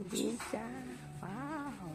ดีจ้าว้าว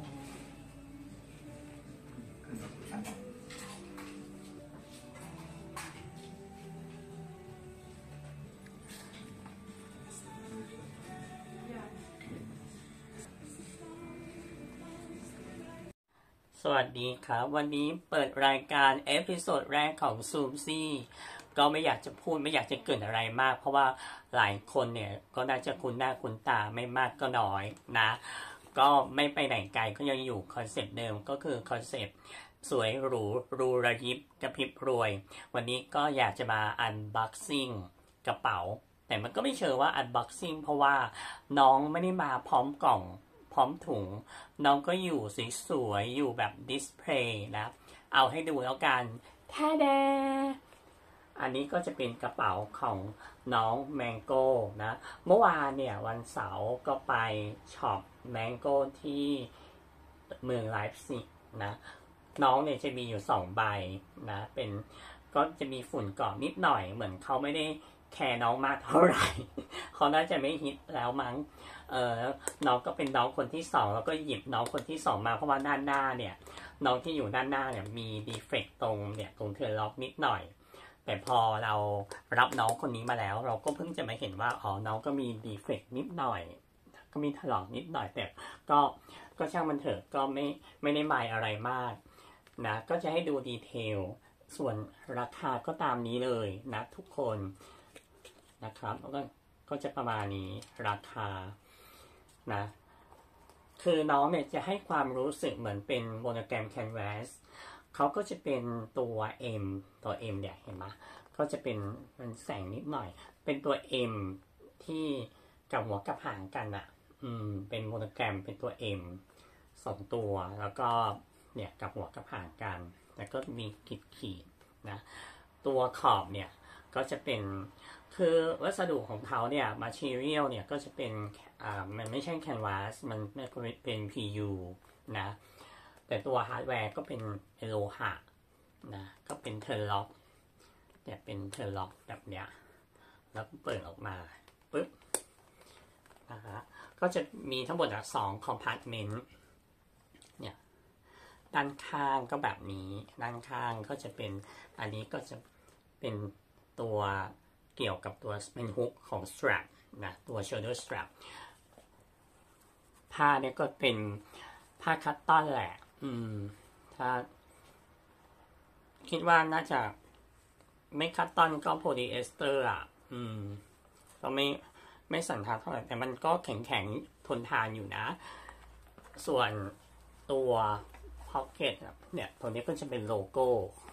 สวัสดีครับวันนี้เปิดรายการเอพิโซดแรกของซูมซี่ก็ไม่อยากจะพูดไม่อยากจะเกริ่นอะไรมากเพราะว่าหลายคนเนี่ยก็น่าจะคุ้นหน้าคุ้นตาไม่มากก็น้อยนะก็ไม่ไปไหนไกลก็ยังอยู่คอนเซปต์เดิมก็คือคอนเซปต์สวยหรูรูระยิบกระพริบรวยวันนี้ก็อยากจะมาอันบ็อกซิ่งกระเป๋าแต่มันก็ไม่เชิงว่าอันบ็อกซิ่งเพราะว่าน้องไม่ได้มาพร้อมกล่องพร้อมถุงน้องก็อยู่สวยๆอยู่แบบดิสเพลย์นะเอาให้ดูแล้วกันแท้แดอันนี้ก็จะเป็นกระเป๋าของน้องแมงโก้นะเมื่อวานเนี่ยวันเสาร์ก็ไปช็อปแมงโก้ที่เมืองไลฟ์ซิกนะน้องเนี่ยจะมีอยู่2ใบนะเป็นก็จะมีฝุ่นเกาะนิดหน่อยเหมือนเขาไม่ได้แคร์น้องมากเท่าไหร่เขาน่าจะไม่ฮิตแล้วมั้งน้องก็เป็นน้องคนที่2แล้วก็หยิบน้องคนที่2มาเพราะว่าด้านหน้าเนี่ยน้องที่อยู่ด้านหน้าเนี่ยมีดีเฟกต์ตรงเทอร์ล็อกนิดหน่อยแต่พอเรารับน้องคนนี้มาแล้วเราก็เพิ่งจะมาเห็นว่าอ๋อน้องก็มีดีเฟกต์นิดหน่อยก็มีถลอกนิดหน่อยแต่ก็ช่างมันเถอะก็ไม่ได้หมายอะไรมากนะก็จะให้ดูดีเทลส่วนราคาก็ตามนี้เลยนะทุกคนนะครับแล้วก็จะประมาณนี้ราคานะคือน้องเนี่ยจะให้ความรู้สึกเหมือนเป็นโมโนแกรมแคนวาสเขาก็จะเป็นตัว M ตัว M เนี่ยเห็นไหมก็จะเป็นมันแสงนิดหน่อยเป็นตัว M ที่กับหัวกับหางกันอ่ะเป็นโมโนแกรมเป็นตัว M 2ตัวแล้วก็เนี่ยกับหัวกับหางกันแล้วก็มีขีดนะตัวขอบเนี่ยก็จะเป็นคือวัสดุของเขาเนี่ย material เนี่ยก็จะเป็นมันไม่ใช่แคนวาสมันเป็น PU นะแต่ตัวฮาร์ดแวร์ก็เป็นโลหะนะก็เป็นเทอร์ล็อกเนี่ยเป็นเทอร์ล็อกแบบเนี้ยแล้วเปิดออกมาปึ๊บนะฮะก็จะมีทั้งหมด2 compartment เนี่ยด้านข้างก็แบบนี้ด้านข้างก็จะเป็นอันนี้ก็จะเป็นตัวเกี่ยวกับตัวเป็นฮุกของ strap นะตัว shoulder strap ผ้าเนี่ยก็เป็นผ้าคัตตอนแหละถ้าคิดว่าน่าจะไม่คัตตอนก็โพลีเอสเตอร์ก็ไม่สันทัดเท่าไหร่แต่มันก็แข็งทนทานอยู่นะส่วนตัวพ็อกเก็ตเนี่ยตัวนี้ก็จะเป็นโลโก้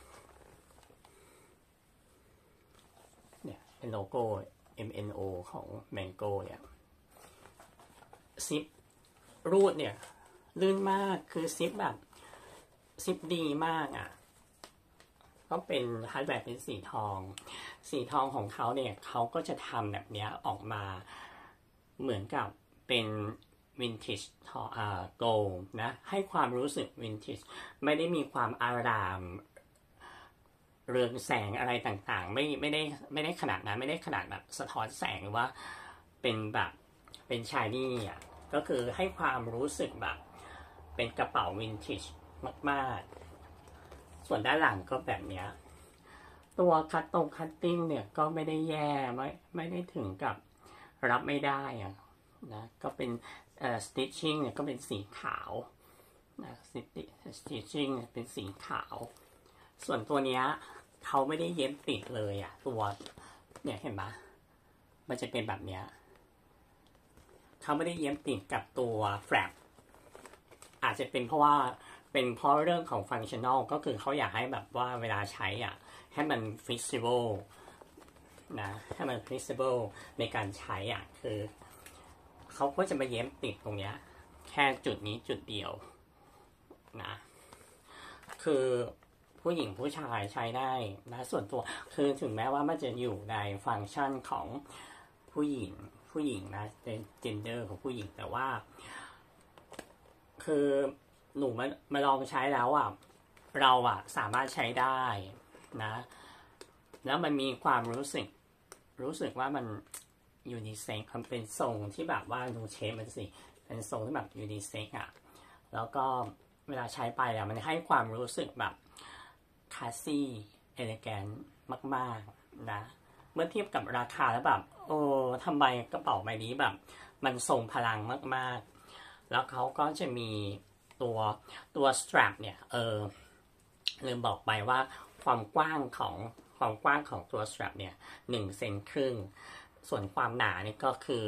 เนี่ยเป็นโลโก้ MNO ของ Mango เนี่ยซิปรูดเนี่ยลื่นมากคือซิปแบบซิปดีมากก็เป็นฮาร์ดแวร์เป็นสีทองของเขาเนี่ยเขาก็จะทำแบบนี้ออกมาเหมือนกับเป็นวินเทจโกลด์นะให้ความรู้สึกวินเทจไม่ได้มีความอารามเรืองแสงอะไรต่างๆไม่ได้ขนาดนั้นไม่ได้ขนาดแบบสะท้อนแสงหรือว่าเป็นแบบเป็นชายนี่ก็คือให้ความรู้สึกแบบเป็นกระเป๋าวินเทจมากๆส่วนด้านหลังก็แบบเนี้ยตัวคัตติ้งเนี่ยก็ไม่ได้แย่ไม่ได้ถึงกับรับไม่ได้นะก็เป็นstitching เนี่ยก็เป็นสีขาวนะ stitching เนี่ยเป็นสีขาวส่วนตัวเนี้ยเขาไม่ได้เย็บติดเลยตัวเนี่ยเห็นไหมมันจะเป็นแบบเนี้ยเขาไม่ได้เย็บติดกับตัวแฟลปอาจจะเป็นเพราะเรื่องของฟังชั่นอลก็คือเขาอยากให้แบบว่าเวลาใช้ให้มัน flexible นะให้มัน flexible ในการใช้คือเขาก็จะมาเย็บติดตรงเนี้ยแค่จุดนี้จุดเดียวนะคือผู้หญิงผู้ชายใช้ได้นะส่วนตัวคือถึงแม้ว่ามันจะอยู่ในฟังก์ชันของผู้หญิงนะเป็นเจนเดอร์ของผู้หญิงแต่ว่าคือหนูมาลองใช้แล้วเราสามารถใช้ได้นะแล้วมันมีความรู้สึกว่ามันยูนิเซ็กมันเป็นทรงที่แบบว่าดูเชฟมันสิเป็นทรงที่แบบยูนิเซ็กอ่ะแล้วก็เวลาใช้ไปอ่ะมันให้ความรู้สึกแบบคลาสซี่เอเลแกนมากๆนะเมื่อเทียบกับราคาแล้วแบบโอ้ทำไมกระเป๋าใบนี้แบบมันทรงพลังมากๆแล้วเขาก็จะมีตัว strap เนี่ยลืมบอกไปว่าความกว้างของตัว strap เนี่ย1 เซนครึ่งส่วนความหนาเนี่ยก็คือ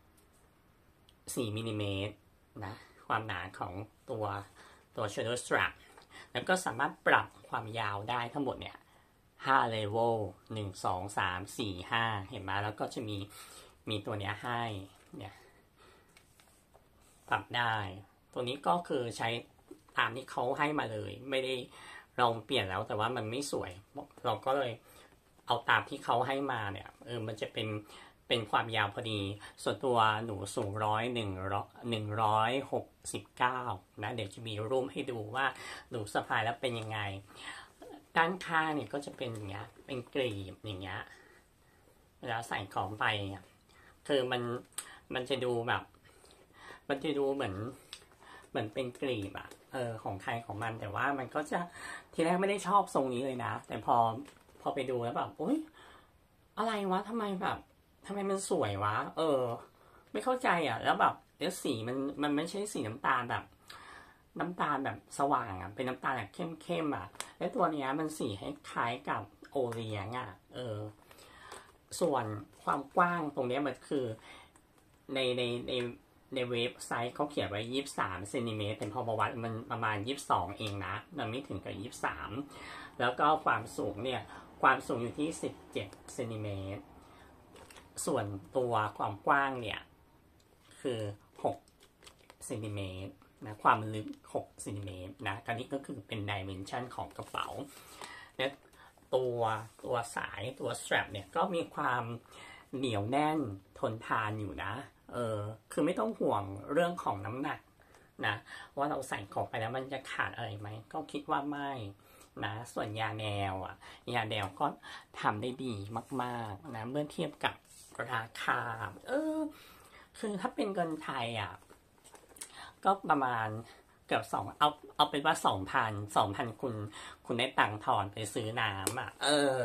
4 มิลลิเมตรนะความหนาของตัว shoulder strap แล้วก็สามารถปรับความยาวได้ทั้งหมดเนี่ย5 level 1 2 3 4 5เห็นไหมแล้วก็จะมีตัวเนี้ยให้เนี่ยปรับได้ตัวนี้ก็คือใช้ตามที่เขาให้มาเลยไม่ได้ลองเปลี่ยนแล้วแต่ว่ามันไม่สวยเราก็เลยเอาตามที่เขาให้มาเนี่ยมันจะเป็นความยาวพอดีส่วนตัวหนูสูง169นะเดี๋ยวจะมีรูปให้ดูว่าหนูสะพายแล้วเป็นยังไงด้านข้างเนี่ยก็จะเป็นอย่างเงี้ยเป็นกลีบอย่างเงี้ยเวลาใส่ของไปคือมันจะดูแบบมันจะดูเหมือนเป็นกลีบอะของใครของมันแต่ว่ามันก็จะทีแรกไม่ได้ชอบทรงนี้เลยนะแต่พอไปดูแล้วแบบโอ๊ยอะไรวะทำไมมันสวยวะไม่เข้าใจอ่ะแล้วแบบแล้วสีมันไม่ใช่สีน้ำตาลแบบสว่างอ่ะเป็นน้ำตาลแบบเข้มๆอ่ะแล้วตัวเนี้ยมันสีให้คล้ายกับโอเลี้ยงอ่ะส่วนความกว้างตรงเนี้ยมันคือในเว็บไซต์เขาเขียนไว้23 เซนติเมตรแต่พอมาวัดมันประมาณ22เองนะมันไม่ถึงกับ23แล้วก็ความสูงเนี่ยความสูงอยู่ที่17 เซนติเมตรส่วนตัวความกว้างเนี่ยคือ6 เซนติเมตรนะความลึก6 เซนติเมตรนะอันนี้ก็คือเป็นดิเมนชันของกระเป๋าและตัวสายตัว strap เนี่ยก็มีความเหนียวแน่นทนทานอยู่นะคือไม่ต้องห่วงเรื่องของน้ำหนักนะว่าเราใส่ของไปแล้วมันจะขาดอะไรไหมก็คิดว่าไม่นะส่วนยาแนวก็ทำได้ดีมากๆนะเมื่อเทียบกับราคาคือถ้าเป็นเงินไทยก็ประมาณเกือบเอาเป็นว่า2,000คุณได้ตังค์ถอนไปซื้อน้ำ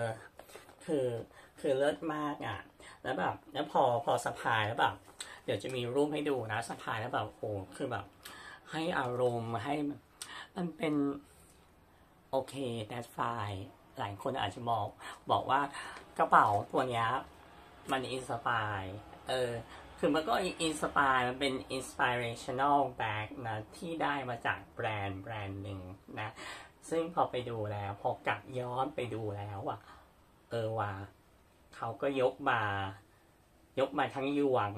คือเลิศมากแล้วแบบแล้วพอสะพายแล้วแบบเดี๋ยวจะมีรูปให้ดูนะสะพายแล้วแบบโอ้คือแบบให้อารมณ์ให้มันเป็นโอเค that's fine หลายคนอาจจะบอกว่ากระเป๋าตัวเนี้ยมันอินสปายคือมันก็อินสปายมันเป็น inspirational bag นะที่ได้มาจากแบรนด์หนึ่งนะซึ่งพอไปดูแล้วพอกลับย้อนไปดูแล้วว่าเขาก็ยกมาทั้งยวง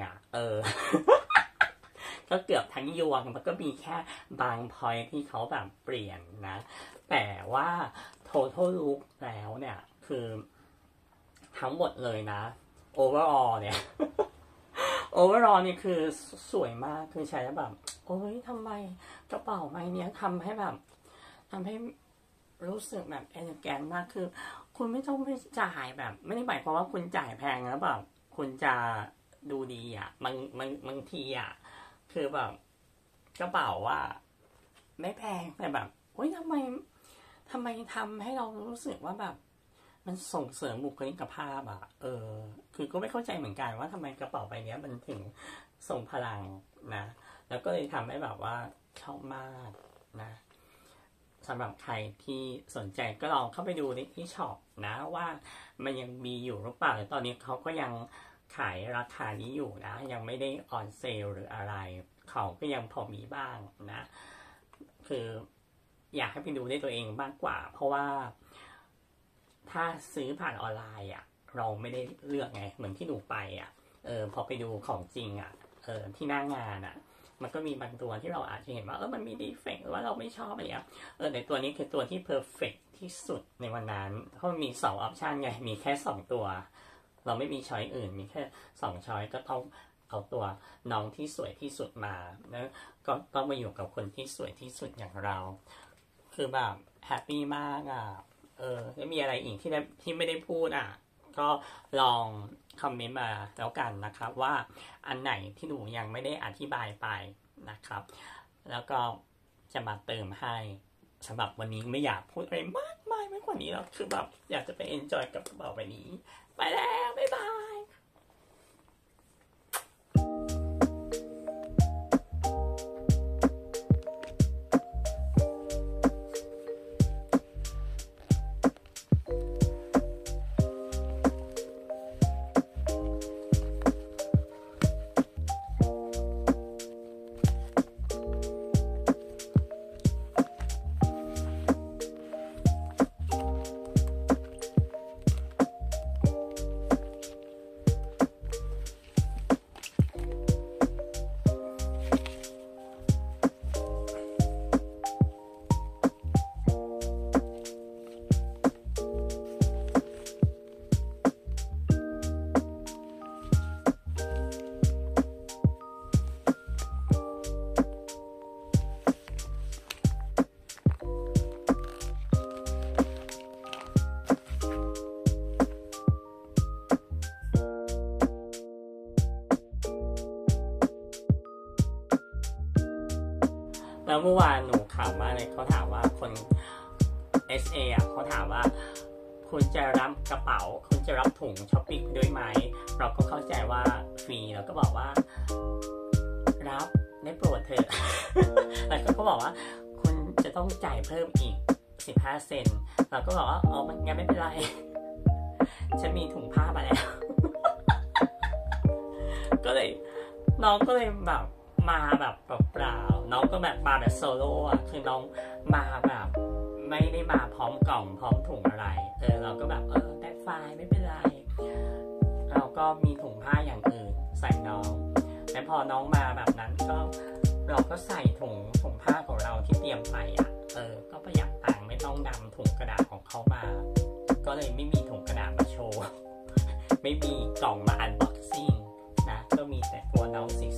ก็เกือบทั้งยวงมันก็มีแค่บางพอยที่เขาแบบเปลี่ยนนะแต่ว่า total look แล้วเนี่ยคือทั้งหมดเลยนะ overall เนี่ย overall นี่คือสวยมากคือใช้แล้วแบบโอ้ยทำไมกระเป๋าใบนี้ทำให้รู้สึกแบบเอลิแกนมากคือคุณไม่ต้องไปจ่ายแบบไม่ได้หมายความว่าคุณจ่ายแพงแล้วแบบคุณจะดูดีบางทีคือแบบกระเป๋าไม่แพงแต่แบบโอ๊ยทำไมทำให้เรารู้สึกว่าแบบมันส่งเสริมบุคลิกภาพคือก็ไม่เข้าใจเหมือนกันว่าทำไมกระเป๋าใบนี้มันถึงส่งพลังนะแล้วก็เลยทำให้แบบว่าชอบมากนะสำหรับใครที่สนใจก็ลองเข้าไปดูที่ช็อปนะว่ามันยังมีอยู่หรือเปล่าแต่ตอนนี้เขาก็ยังขายราคานี้อยู่นะยังไม่ได้ออนเซลหรืออะไรเขาก็ยังพอมีบ้างนะคืออยากให้ไปดูได้ตัวเองมากกว่าเพราะว่าถ้าซื้อผ่านออนไลน์เราไม่ได้เลือกไงเหมือนที่หนูไปพอไปดูของจริงที่หน้างานมันก็มีบางตัวที่เราอาจจะเห็นว่ามันมีดีเฟกต์หรือว่าเราไม่ชอบอะไรแต่ตัวนี้คือตัวที่เพอร์เฟกต์ที่สุดในวันนั้นเพราะมันมี2 ออปชันไงมีแค่2ตัวเราไม่มีช้อยอื่นมีแค่2ช้อยก็ต้องเอาตัวน้องที่สวยที่สุดมาแล้วก็ต้องมาอยู่กับคนที่สวยที่สุดอย่างเราคือแบบแฮปปี้มากแล้วมีอะไรอีกที่ไม่ได้พูดก็ลองคอมเมนต์มาแล้วกันนะครับว่าอันไหนที่หนูยังไม่ได้อธิบายไปนะครับแล้วก็จะมาเติมให้สำหรับวันนี้ไม่อยากพูดอะไรมากมายมากกว่านี้แล้วคือแบบอยากจะไปเอนจอยกับกระเป๋าใบนี้ไปแล้วบ๊ายบายแล้วเมื่อวานหนูข่าวมากเลยเขาถามว่าคน SA อ่ะเขาถามว่าคุณจะรับกระเป๋าคุณจะรับถุงช้อปปิ้งด้วยไหมเราก็เข้าใจว่าฟรีเราก็บอกว่ารับได้โปรดเถอะ แล้วก็บอกว่าคุณจะต้องจ่ายเพิ่มอีก15 เซนต์เราก็บอกว่าอ๋อมันงั้นไม่เป็นไร ฉันมีถุงผ้ามาแล้ว ก็เลยน้องก็เลยแบบมาแบบเปล่าๆน้องก็แบบมาแบบโซโล่อะคือน้องมาแบบไม่ได้มาพร้อมกล่องพร้อมถุงอะไรเราก็แบบได้ไฟล์ไม่เป็นไรเราก็มีถุงผ้าอย่างอื่นใส่น้องแต่พอน้องมาแบบนั้นก็เราก็ใส่ถุงผ้าของเราที่เตรียมไปอ่ะก็ประหยัดตังค์ไม่ต้องนำถุงกระดาษของเขามาก็เลยไม่มีถุงกระดาษมาโชว์ ไม่มีกล่องมาอันบ็อกซิ่งนะก็มีแต่ตัวน้องสี